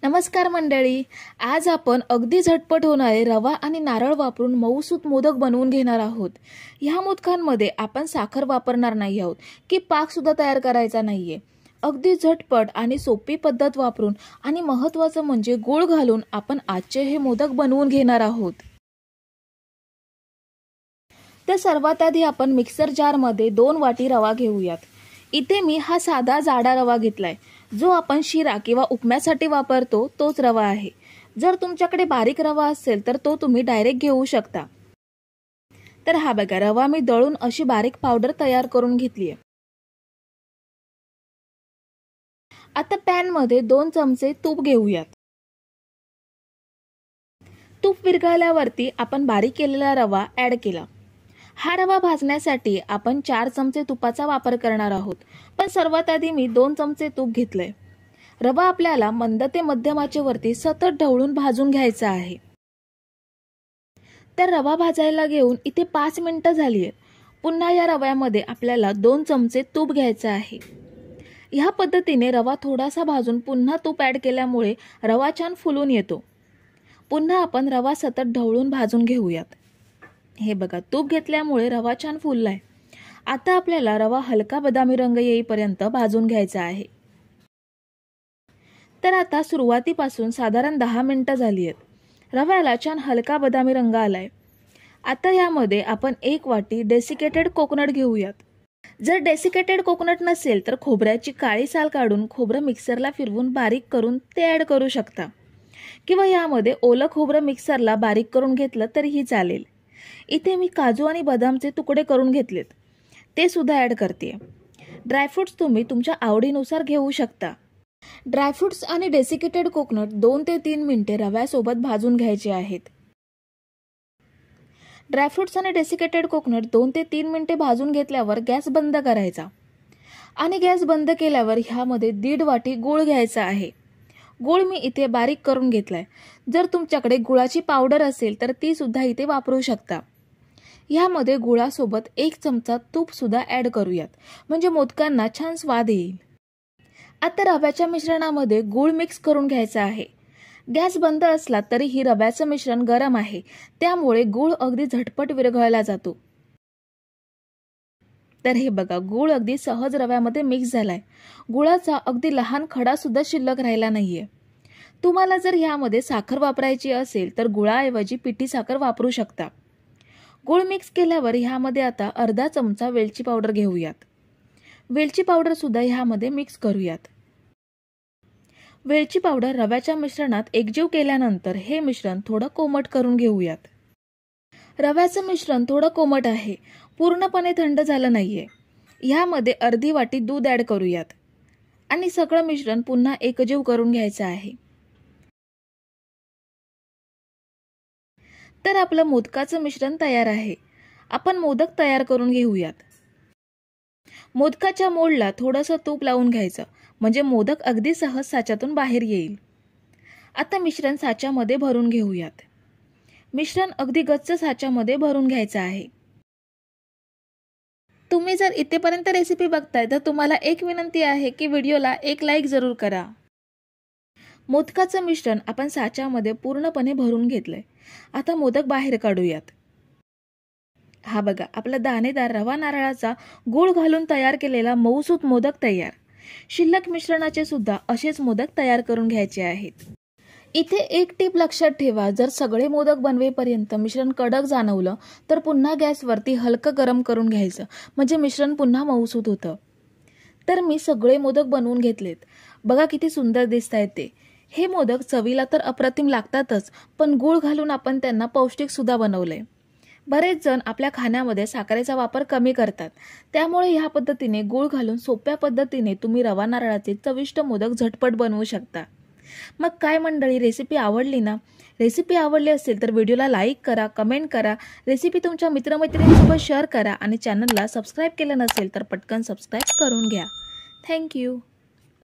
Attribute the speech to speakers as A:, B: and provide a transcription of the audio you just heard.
A: नमस्कार मंडळी, आज आपण अगदी झटपट होणारे रवा आणि नारळ वापरून मऊसूत मोदक बनवून घेणार आहोत। ह्या मोदकांमध्ये आपण साखर वापरणार नाही आहोत की पाक सुद्धा तयार करायचा नाहीये। अगदी झटपट आणि सोपी पद्धत वापरून आणि महत्त्वाचं म्हणजे गूळ घालून आपण आजचे हे मोदक बनवून घेणार आहोत। तर सर्वात आधी आपण मिक्सर जार मध्ये 2 वाटी रवा घेऊयात। इथे मी हा साधा जाडा रवा घेतलाय, जो आपण शिरा किंवा उपम्यासाठी वापरतो तोच रवा आहे। जर तुमच्याकडे बारीक रवा असेल तर तो तुम्ही डायरेक्ट घेऊ शकता। तर हा बघा, रवा मी दळून अशी बारीक पावडर तयार करून घेतली आहे। आता पॅन मध्ये 2 चमचे तूप घेऊयात। तूप विरघळल्यावरती आपण बारीक केलेला रवा ऍड केला। हा रवा भाजण्यासाठी आपण 4 चमचे तुपाचा वापर करणार आहोत, पण सर्वात आधी मी 2 चमचे तूप घेतले। रवा आपल्याला मंद ते मध्यम आचेवरती सतत ढवळून भाजून घ्यायचा आहे। तर रवा भाजायला घेऊन इथे 5 मिनिटं झाली आहेत। पुन्हा या रव्यामध्ये आपल्याला 2 चमचे तूप घ्यायचे आहे। ह्या पद्धतीने रवा थोडासा भाजून पुन्हा तूप ऍड केल्यामुळे रवा छान फुलून येतो। पुन्हा आपण रवा सतत ढवळून भाजून घेऊयात। हे बघा, तूप घेतल्यामुळे रवा छान फुललाय। आता आपल्याला रवा हलका बदामी रंग येईपर्यंत भाजून घ्यायचा आहे। तर आता सुरुवातीपासून साधारण 10 मिनिटं झाली आहेत। रव्याला छान हलका बदामी रंग आलाय। आता यामध्ये आपण 1 वाटी डेसिकेटेड कोकोनट घेऊयात। जर डेसिकेटेड कोकोनट नसेल तर खोबऱ्याची काळी साल काढून खोबरं मिक्सरला फिरवून बारीक करून ते ऍड करू शकता, किंवा यामध्ये ओलं खोबरं मिक्सरला बारीक करून घेतलं तरीही चालेल। इथे मी काजू आणि बदामचे तुकडे करून घेतलेत, ते सुद्धा ऍड करते। ड्रायफ्रुट्स तुम्ही तुमच्या आवडीनुसार घेऊ शकता। ड्रायफ्रुट्स आणि डेसिकेटेड कोकोनट 2 ते 3 मिनिटे रव्यासोबत भाजून घ्यायचे आहेत। ड्रायफ्रुट्स आणि डेसिकेटेड कोकोनट 2 ते 3 मिनिटे भाजून घेतल्यावर गॅस बंद करायचा आणि गॅस बंद केल्यावर ह्यामध्ये 1.5 वाटी गूळ घ्यायचा आहे। गूळ मी इथे बारीक करून घेतलाय। जर तुमच्याकडे गुळाची पावडर असेल तर ती सुद्धा इथे वापरू शकता। यामध्ये गुळासोबत 1 चमचा तूप सुद्धा ऍड करूयात, म्हणजे मोदकांना छान स्वाद येईल। आता रव्याच्या मिश्रणामध्ये गूळ मिक्स करून घ्यायचा आहे। गॅस बंद असला तरीही रव्याचं मिश्रण गरम आहे, त्यामुळे गूळ अगदी झटपट विरघळला जातो। तर हे बघा, गूळ अगदी सहज रव्यामध्ये मिक्स झालाय। गुळाचा अगदी लहान खडा सुद्धा शिल्लक राहिला नाहीये। तुम्हाला जर ह्यामध्ये साखर वापरायची असेल तर गुळाऐवजी पिठी साखर वापरू शकता। गूळ मिक्स केल्यावर ह्यामध्ये आता अर्धा चमचा वेलची पावडर घेऊयात। वेलची पावडर सुद्धा ह्यामध्ये मिक्स करूयात। वेलची पावडर रव्याच्या मिश्रणात एकजीव केल्यानंतर हे मिश्रण थोडं कोमट करून घेऊयात। रव्याचं मिश्रण थोडं कोमट आहे, पूर्णपणे थंड झालं नाहीये। ह्यामध्ये अर्धी वाटी दूध ऍड करूयात आणि सगळं मिश्रण पुन्हा एकजीव करून घ्यायचं आहे। तर आपलं मोदकाचं मिश्रण तयार आहे। आपण मोदक तयार करून घेऊयात। मोदकाच्या मोल्डला थोडंसं तूप लावून घ्यायचं, म्हणजे मोदक अगदी सहज साच्यातून बाहेर येईल। आता मिश्रण साच्यामध्ये भरून घेऊयात। मिश्रण अगदी गच्च साच्यामध्ये भरून घ्यायचं आहे। तुम्ही जर इथेपर्यंत रेसिपी बघताय तर तुम्हाला एक विनंती आहे की व्हिडिओला एक लाईक जरूर करा। मोदकाचं मिश्रण आपण साच्यामध्ये पूर्णपणे भरून घेतलंय। आता मोदक बाहेर काढूयात। हा बघा, आपला दाणेदार रवा नारळाचा गूळ घालून तयार केलेला मऊसूत मोदक तयार। शिल्लक मिश्रणाचे सुद्धा असेच मोदक तयार करून घ्यायचे आहेत। इथे एक टीप लक्षात ठेवा, जर सगळे मोदक बनवेपर्यंत मिश्रण कडक जाणवलं तर पुन्हा गॅसवरती हलकं गरम करून घ्यायचं, म्हणजे मिश्रण पुन्हा मऊसूत होतं। तर मी सगळे मोदक बनवून घेतलेत। बघा किती सुंदर दिसतायत ते। हे मोदक चवीला तर अप्रतिम लागतातच, पण गूळ घालून आपण त्यांना पौष्टिक सुद्धा बनवलंय। बरेच जण आपल्या खाण्यामध्ये साखरेचा वापर कमी करतात, त्यामुळे ह्या पद्धतीने गूळ घालून सोप्या पद्धतीने तुम्ही रवा नारळाचे चविष्ट मोदक झटपट बनवू शकता। मग काय मंडळी, रेसिपी आवडली ना? रेसिपी आवडली असेल तर व्हिडिओला लाईक करा, कमेंट करा, रेसिपी तुमच्या मित्रमैत्रिणींसोबत शेअर करा आणि चॅनलला सबस्क्राईब केलं नसेल तर पटकन सबस्क्राईब करून घ्या। थँक्यू।